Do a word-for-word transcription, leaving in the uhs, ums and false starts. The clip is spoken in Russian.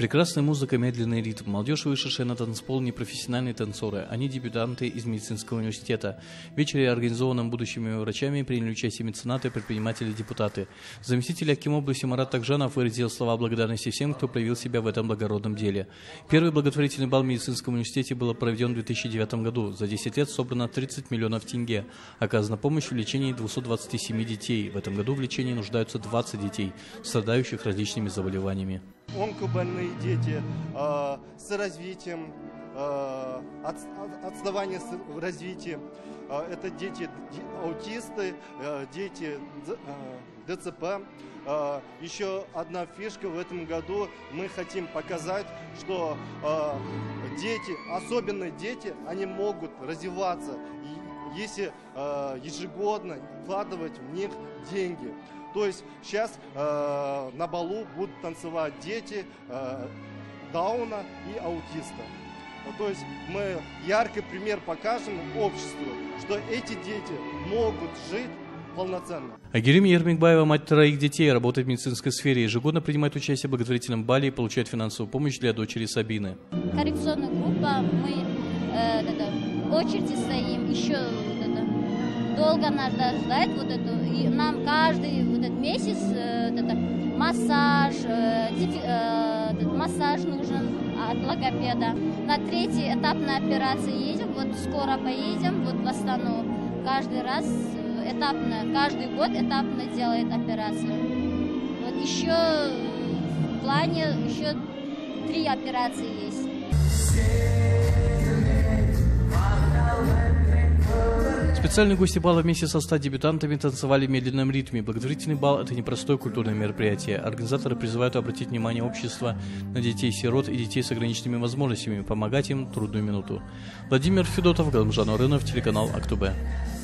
Прекрасная музыка, медленный ритм. Молодежь, вышедшая на танцпол, непрофессиональные танцоры. Они дебютанты из медицинского университета. В вечере, организованном будущими врачами, приняли участие меценаты, предприниматели, депутаты. Заместитель аким области Марат Такжанов выразил слова благодарности всем, кто проявил себя в этом благородном деле. Первый благотворительный бал в медицинском университете был проведен в две тысячи девятом году. За десять лет собрано тридцать миллионов тенге. Оказана помощь в лечении двухсот двадцати семи детей. В этом году в лечении нуждаются двадцать детей, страдающих различными заболеваниями. Онкобольные дети э, с развитием, э, от, отставание в развитии. Э, это дети аутисты, э, дети э, ДЦП. Э, еще одна фишка в этом году. Мы хотим показать, что э, дети, особенно дети, они могут развиваться, если э, ежегодно вкладывать в них деньги. То есть сейчас э, на балу будут танцевать дети э, Дауна и аутиста. То есть мы яркий пример покажем обществу, что эти дети могут жить полноценно. Агирим Ермекбаева, мать троих детей, работает в медицинской сфере, ежегодно принимает участие в благотворительном бале и получает финансовую помощь для дочери Сабины. Коррекционная группа, мы э, это, в очереди стоим, еще это, долго надо ждать вот эту, и нам каждый вот этот месяц э, это, массаж, э, дифи, э, этот, массаж нужен от логопеда. На третий этап на операции едем, вот скоро поедем, вот в Астану, каждый раз этапно, каждый год этапно делает операцию. Вот еще в плане еще три операции есть. Специальные гости бала вместе со ста дебютантами танцевали в медленном ритме. Благотворительный бал – это непростое культурное мероприятие. Организаторы призывают обратить внимание общества на детей-сирот и детей с ограниченными возможностями, помогать им в трудную минуту. Владимир Федотов, Галамжан Орынов, телеканал Актубе.